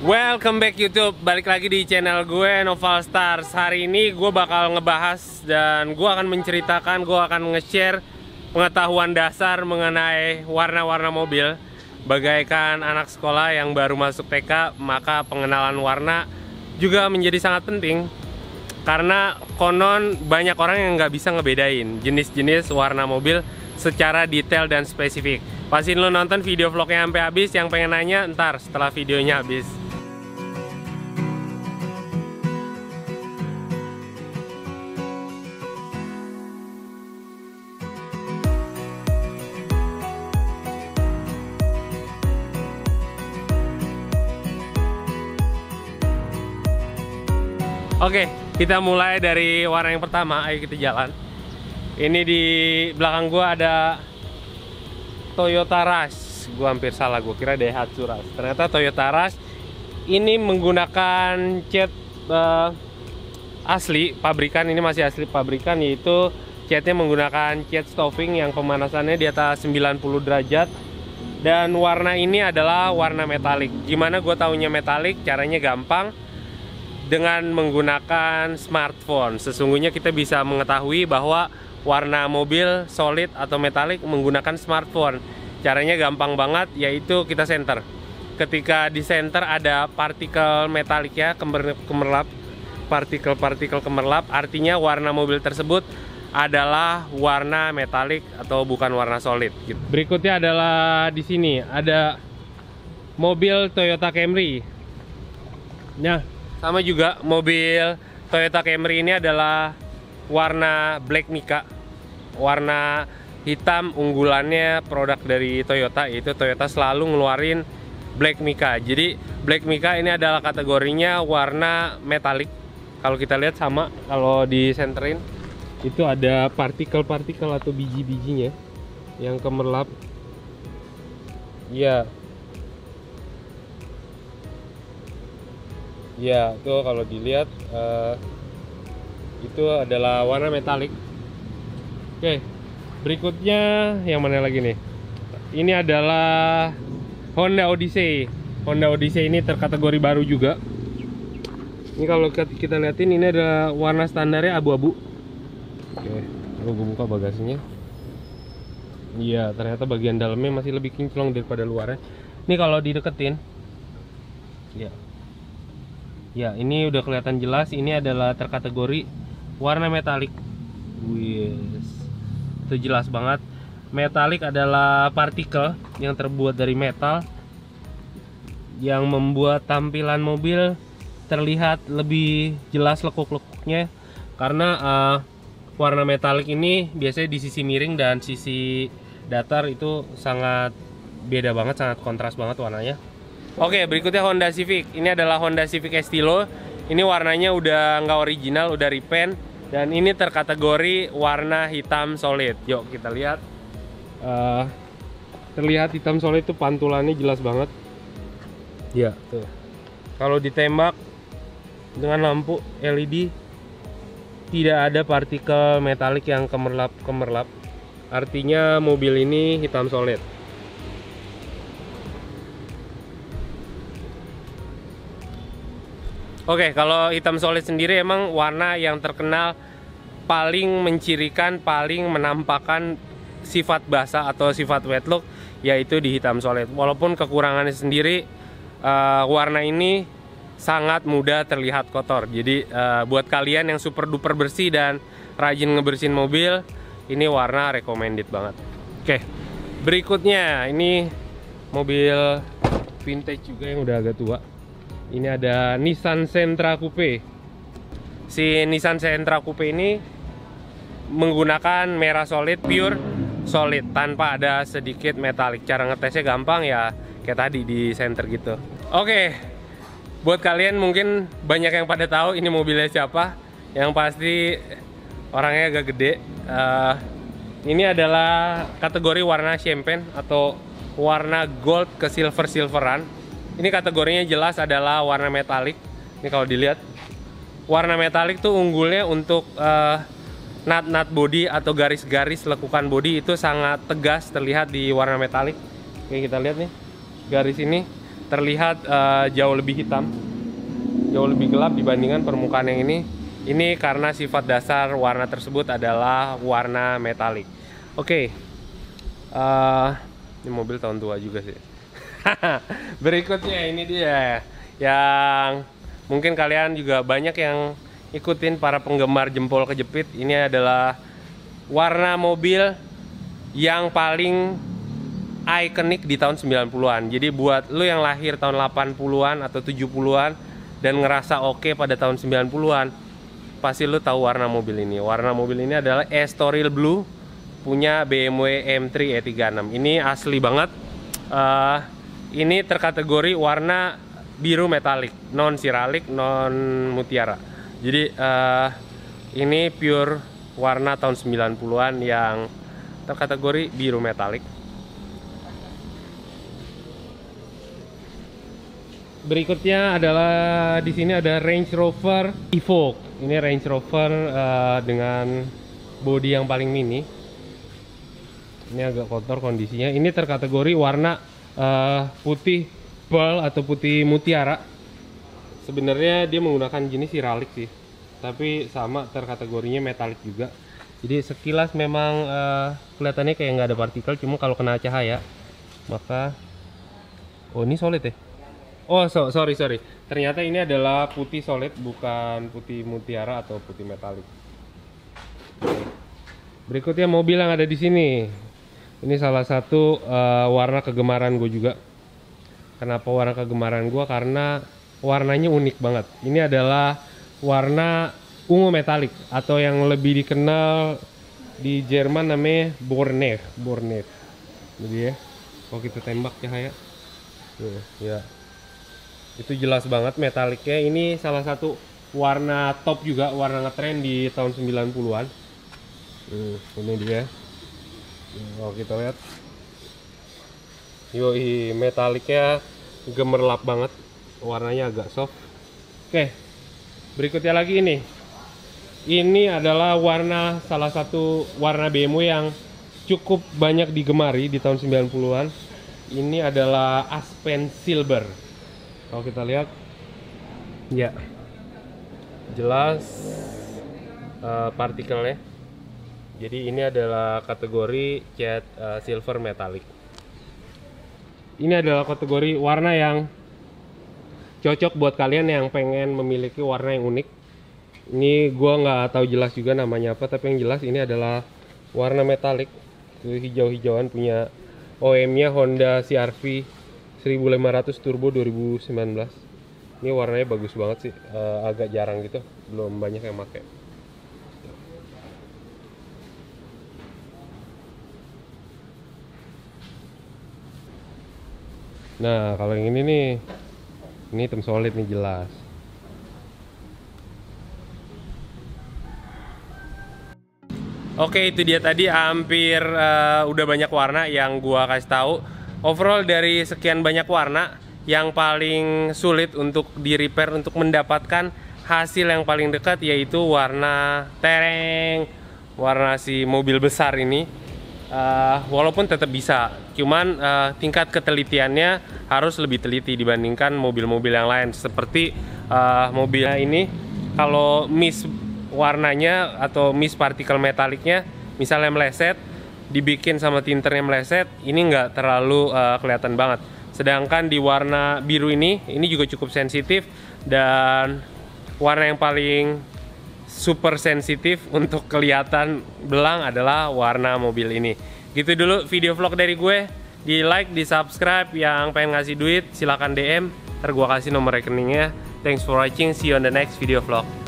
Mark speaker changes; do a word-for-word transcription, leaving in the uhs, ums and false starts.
Speaker 1: Welcome back YouTube, balik lagi di channel gue Noval Stars. Hari ini gue bakal ngebahas dan gue akan menceritakan, gue akan nge-share pengetahuan dasar mengenai warna-warna mobil. Bagaikan anak sekolah yang baru masuk T K, maka pengenalan warna juga menjadi sangat penting. Karena konon banyak orang yang nggak bisa ngebedain jenis-jenis warna mobil secara detail dan spesifik. Pastiin lo nonton video vlognya sampai habis, yang pengen nanya ntar setelah videonya habis. Oke, kita mulai dari warna yang pertama. Ayo kita jalan. Ini di belakang gua ada Toyota Rush. Gua hampir salah, gua kira Daihatsu Rush. Ternyata Toyota Rush. Ini menggunakan cat uh, asli pabrikan. Ini masih asli pabrikan, yaitu catnya menggunakan cat stoffing yang pemanasannya di atas sembilan puluh derajat. Dan warna ini adalah warna metalik. Gimana gua taunya metalik? Caranya gampang. Dengan menggunakan smartphone, sesungguhnya kita bisa mengetahui bahwa warna mobil solid atau metalik menggunakan smartphone. Caranya gampang banget, yaitu kita center. Ketika di center ada partikel metalik ya, kemerlap, partikel-partikel kemerlap, artinya warna mobil tersebut adalah warna metalik atau bukan warna solid. Berikutnya adalah di sini ada mobil Toyota Camry. Nah, sama juga mobil Toyota Camry ini adalah warna Black Mica. Warna hitam unggulannya produk dari Toyota, yaitu Toyota selalu ngeluarin Black Mica. Jadi Black Mica ini adalah kategorinya warna metalik. Kalau kita lihat sama, kalau disenterin itu ada partikel-partikel atau biji-bijinya yang kemerlap. Ya. Ya, tuh kalau dilihat uh, itu adalah warna metalik. Oke, berikutnya yang mana lagi nih? Ini adalah Honda Odyssey. Honda Odyssey ini terkategori baru juga. Ini kalau kita lihatin, ini adalah warna standarnya abu-abu. Oke, kalau gue buka bagasinya, iya ternyata bagian dalamnya masih lebih kinclong daripada luarnya. Ini kalau dideketin, ya. Ya, ini udah kelihatan jelas. Ini adalah terkategori warna metalik. Wis, itu jelas banget. Metalik adalah partikel yang terbuat dari metal yang membuat tampilan mobil terlihat lebih jelas lekuk-lekuknya. Karena uh, warna metalik ini biasanya di sisi miring dan sisi datar itu sangat beda banget, sangat kontras banget warnanya. Oke, berikutnya Honda Civic. Ini adalah Honda Civic Estilo. Ini warnanya udah nggak original, udah repaint. Dan ini terkategori warna hitam solid. Yuk kita lihat. uh, Terlihat hitam solid itu pantulannya jelas banget. Ya, tuh. Kalau ditembak dengan lampu L E D, tidak ada partikel metalik yang kemerlap-kemerlap. Artinya mobil ini hitam solid. Oke, kalau hitam solid sendiri emang warna yang terkenal paling mencirikan, paling menampakkan sifat basah atau sifat wet look, yaitu di hitam solid. Walaupun kekurangannya sendiri, uh, warna ini sangat mudah terlihat kotor. Jadi uh, buat kalian yang super duper bersih dan rajin ngebersihin mobil, ini warna recommended banget. Oke, berikutnya ini mobil vintage juga yang udah agak tua. Ini ada Nissan Sentra Coupe. Si Nissan Sentra Coupe ini menggunakan merah solid, pure solid, tanpa ada sedikit metalik. Cara ngetesnya gampang ya, kayak tadi di center gitu. Oke, buat kalian mungkin banyak yang pada tahu ini mobilnya siapa. Yang pasti orangnya agak gede. uh, Ini adalah kategori warna champagne atau warna gold ke silver-silveran. Ini kategorinya jelas adalah warna metalik. Ini kalau dilihat, warna metalik tuh unggulnya untuk uh, nut-nut body atau garis-garis lekukan body itu sangat tegas terlihat di warna metalik. Oke, kita lihat nih garis ini terlihat uh, jauh lebih hitam, jauh lebih gelap dibandingkan permukaan yang ini. Ini karena sifat dasar warna tersebut adalah warna metalik. Oke, okay. uh, ini mobil tahun tua juga sih. Berikutnya ini dia yang mungkin kalian juga banyak yang ikutin, para penggemar jempol kejepit. Ini adalah warna mobil yang paling ikonik di tahun sembilan puluhan. Jadi buat lu yang lahir tahun delapan puluhan atau tujuh puluhan dan ngerasa oke pada tahun sembilan puluhan, pasti lu tahu warna mobil ini. Warna mobil ini adalah Estoril Blue punya B M W M tiga E tiga enam. Ini asli banget. Uh, ini terkategori warna biru metalik, non siralik, non mutiara. Jadi uh, ini pure warna tahun sembilan puluhan yang terkategori biru metalik. Berikutnya adalah di sini ada Range Rover Evoque. Ini Range Rover uh, dengan bodi yang paling mini. Ini agak kotor kondisinya. Ini terkategori warna uh, putih pearl atau putih mutiara. Sebenarnya dia menggunakan jenis siralik sih, tapi sama terkategorinya metalik juga. Jadi sekilas memang uh, kelihatannya kayak nggak ada partikel, cuma kalau kena cahaya maka, oh ini solid ya. Oh so, sorry sorry, ternyata ini adalah putih solid, bukan putih mutiara atau putih metalik. Berikutnya mobil yang ada di sini. Ini salah satu uh, warna kegemaran gue juga. Kenapa warna kegemaran gue? Karena warnanya unik banget. Ini adalah warna ungu metalik atau yang lebih dikenal di Jerman namanya Borneo. Borneo. Jadi ya, kalau kita tembak cahaya, tuh, ya. Itu jelas banget metaliknya. Ini salah satu warna top juga, warna ngetren di tahun sembilan puluhan. Hmm, ini dia. Kalau kita lihat, yoi, metaliknya gemerlap banget, warnanya agak soft. Oke, berikutnya lagi ini. Ini adalah warna, salah satu warna B M W yang cukup banyak digemari di tahun sembilan puluhan. Ini adalah Aspen Silver. Kalau kita lihat, ya jelas uh, partikelnya. Jadi ini adalah kategori cat uh, silver metallic. Ini adalah kategori warna yang cocok buat kalian yang pengen memiliki warna yang unik. Ini gua nggak tahu jelas juga namanya apa, tapi yang jelas ini adalah warna metalik. Hijau-hijauan, punya O M-nya Honda C R V seribu lima ratus Turbo dua ribu sembilan belas. Ini warnanya bagus banget sih, uh, agak jarang gitu, belum banyak yang pakai. Nah, kalau yang ini nih, ini hitam solid nih, jelas. Oke, itu dia tadi hampir uh, udah banyak warna yang gua kasih tahu. Overall dari sekian banyak warna, yang paling sulit untuk di repair, untuk mendapatkan hasil yang paling dekat, yaitu warna tereng, warna si mobil besar ini. Uh, walaupun tetap bisa, cuman uh, tingkat ketelitiannya harus lebih teliti dibandingkan mobil-mobil yang lain. Seperti uh, mobil ini, kalau miss warnanya atau miss partikel metaliknya misalnya meleset, dibikin sama tinternya meleset, ini nggak terlalu uh, kelihatan banget. Sedangkan di warna biru ini, ini juga cukup sensitif, dan warna yang paling super sensitif untuk kelihatan belang adalah warna mobil ini. Gitu dulu video vlog dari gue. Di like, di subscribe. Yang pengen ngasih duit silahkan D M, ntar gue kasih nomor rekeningnya. Thanks for watching, see you on the next video vlog.